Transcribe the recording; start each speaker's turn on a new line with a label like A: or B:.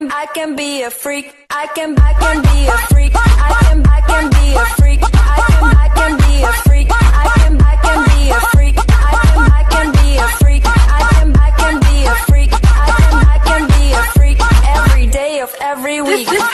A: can be a freak. I can be a freak. I can be a freak. I can be a freak. I can be a freak. I can be a freak. I can be a freak. I can be a freak every day of every week.